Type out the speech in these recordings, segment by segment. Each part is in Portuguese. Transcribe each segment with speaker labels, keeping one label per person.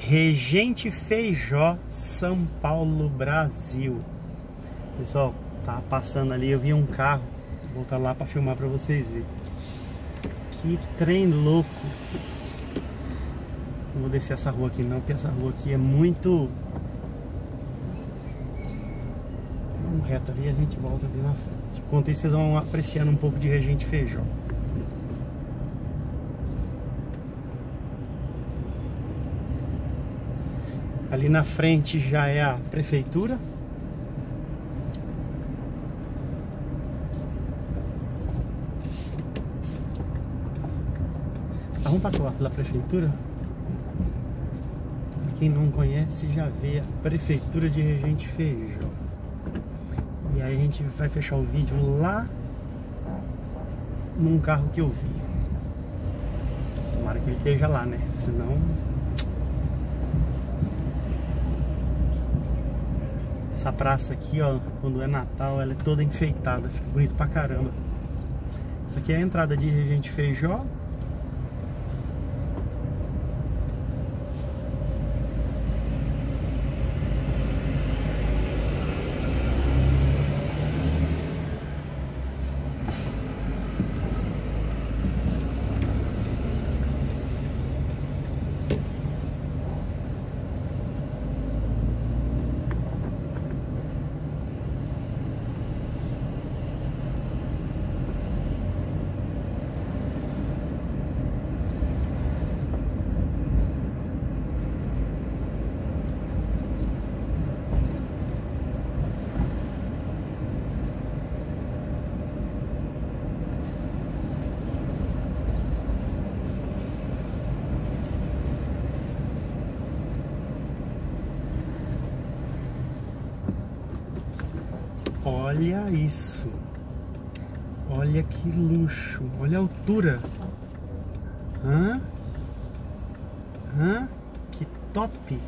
Speaker 1: Regente Feijó, São Paulo, Brasil. Pessoal, tá passando ali, eu vi um carro. Vou voltar lá pra filmar pra vocês verem. Que trem louco. Não vou descer essa rua aqui não, porque essa rua aqui é muito... Vamos reto ali e a gente volta ali na frente. Enquanto isso, vocês vão apreciando um pouco de Regente Feijó. Ali na frente já é a prefeitura. Vamos passar lá pela prefeitura. Pra quem não conhece, já vê a prefeitura de Regente Feijó. E aí a gente vai fechar o vídeo lá num carro que eu vi. Tomara que ele esteja lá, né? Senão... Essa praça aqui, ó, quando é Natal, ela é toda enfeitada, fica bonito pra caramba. Essa aqui é a entrada de Regente Feijó. Olha isso. Olha que luxo. Olha a altura. Que top.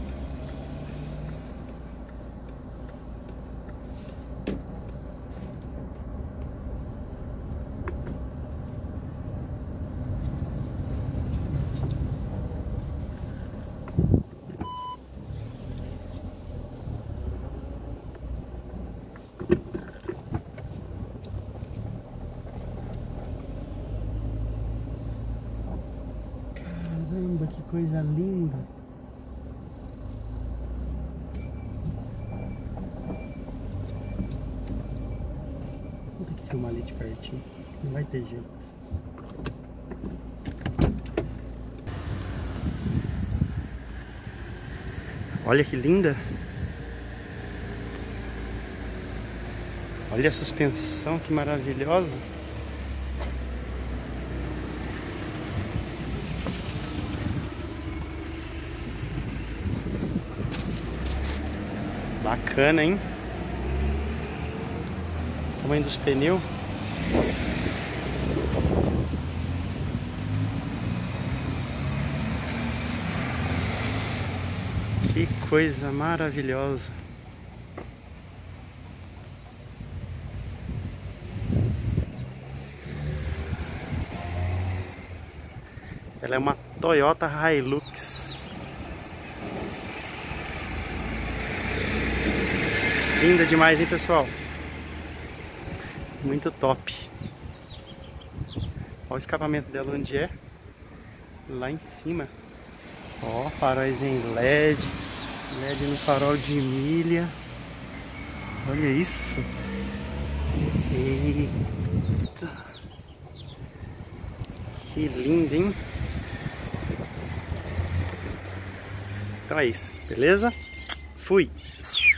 Speaker 1: Caramba, que coisa linda. Vou ter que filmar ali de pertinho. Não vai ter jeito. Olha que linda. Olha a suspensão, que maravilhosa. Bacana, hein? Tamanho dos pneus. Que coisa maravilhosa. Ela é uma Toyota Hilux. Linda demais, hein, pessoal? Muito top. Olha o escapamento dela onde é. Lá em cima. Ó, faróis em LED. LED no farol de milha. Olha isso. Eita. Que lindo, hein? Então é isso, beleza? Fui!